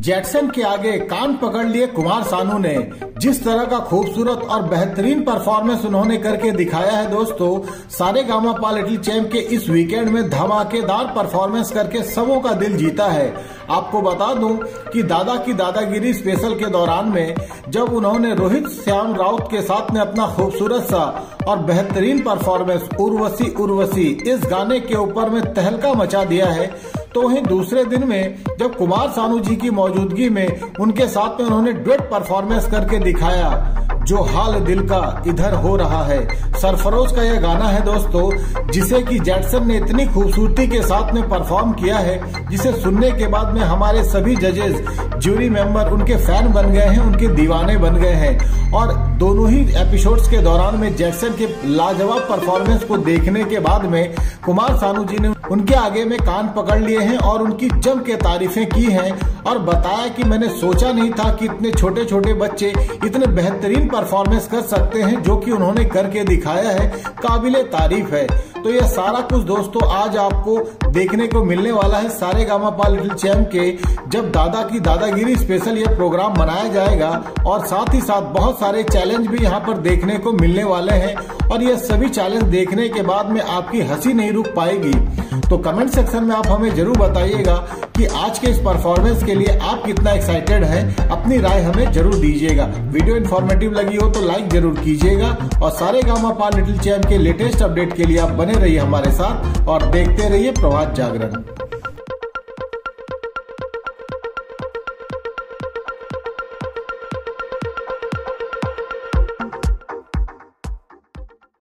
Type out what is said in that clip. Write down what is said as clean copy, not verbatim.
Jackson के आगे कान पकड़ लिए कुमार सानू ने। जिस तरह का खूबसूरत और बेहतरीन परफॉर्मेंस उन्होंने करके दिखाया है दोस्तों, सारेगामापा लिटिल चैंप के इस वीकेंड में धमाकेदार परफॉर्मेंस करके सबों का दिल जीता है। आपको बता दूं कि दादा की दादागिरी स्पेशल के दौरान में जब उन्होंने रोहित श्याम राउत के साथ में अपना खूबसूरत सा और बेहतरीन परफॉर्मेंस उर्वशी उर्वशी इस गाने के ऊपर में तहलका मचा दिया है, तो वहीं दूसरे दिन में जब कुमार सानू जी की मौजूदगी में उनके साथ में उन्होंने डुएट परफॉर्मेंस करके दिखाया, जो हाल दिल का इधर हो रहा है। सरफरोश का यह गाना है दोस्तों, जिसे कि जैक्सन ने इतनी खूबसूरती के साथ में परफॉर्म किया है, जिसे सुनने के बाद में हमारे सभी जजेस, ज्यूरी मेंबर उनके फैन बन गए हैं, उनके दीवाने बन गए हैं। और दोनों ही एपिसोड्स के दौरान में जैक्सन के लाजवाब परफॉर्मेंस को देखने के बाद में कुमार सानू जी ने उनके आगे में कान पकड़ लिए हैं और उनकी जम के तारीफें की हैं और बताया कि मैंने सोचा नहीं था कि इतने छोटे छोटे बच्चे इतने बेहतरीन परफॉर्मेंस कर सकते हैं, जो कि उन्होंने करके दिखाया है, काबिले तारीफ है। तो ये सारा कुछ दोस्तों आज आपको देखने को मिलने वाला है सारेगामापा लिटिल चैंप के, जब दादा की दादागिरी स्पेशल ये प्रोग्राम मनाया जाएगा। और साथ ही साथ बहुत सारे चैलेंज भी यहाँ पर देखने को मिलने वाले हैं और ये सभी चैलेंज देखने के बाद में आपकी हंसी नहीं रुक पाएगी। तो कमेंट सेक्शन में आप हमें जरूर बताइएगा कि आज के इस परफॉर्मेंस के लिए आप कितना एक्साइटेड हैं। अपनी राय हमें जरूर दीजिएगा। वीडियो इन्फॉर्मेटिव लगी हो तो लाइक जरूर कीजिएगा और सारेगामापा लिटिल चैंप के लेटेस्ट अपडेट के लिए आप बने रहिए हमारे साथ और देखते रहिए प्रभात जागरण।